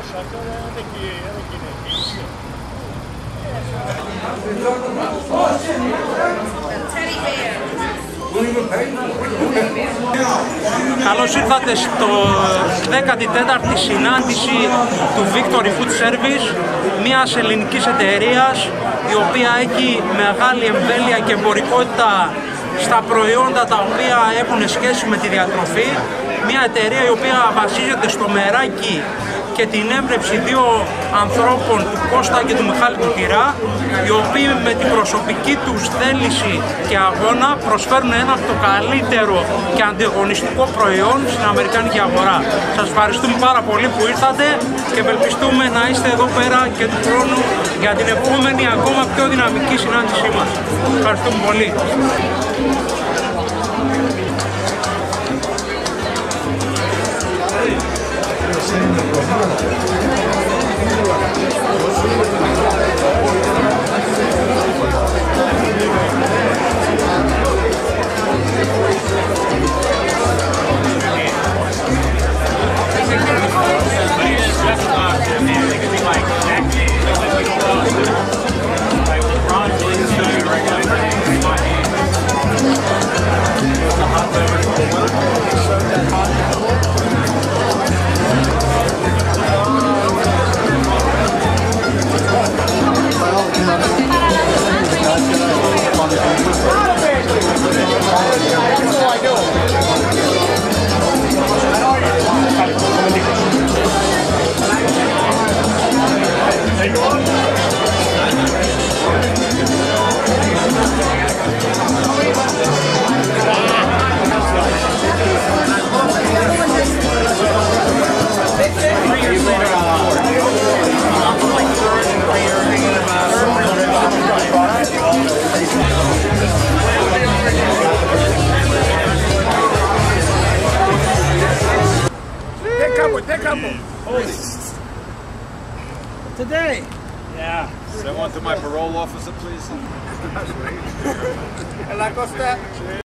Καλώς ήρθατε στο 14η συνάντηση του Victory Food Service, μιας ελληνικής εταιρείας η οποία έχει μεγάλη εμβέλεια και εμπορικότητα στα προϊόντα τα οποία έχουν σχέση με τη διατροφή. Μια εταιρεία η οποία βασίζεται στο μεράκι και την έμπνευση δύο ανθρώπων, του Κώστα και του Μιχάλη του Τυρά, οι οποίοι με την προσωπική τους θέληση και αγώνα προσφέρουν ένα από το καλύτερο και ανταγωνιστικό προϊόν στην αμερικάνικη αγορά. Σας ευχαριστούμε πάρα πολύ που ήρθατε και ευελπιστούμε να είστε εδώ πέρα και του χρόνου για την επόμενη ακόμα πιο δυναμική συνάντησή μας. Ευχαριστούμε πολύ. Today? Yeah. Send one to my parole officer, please. La Costa.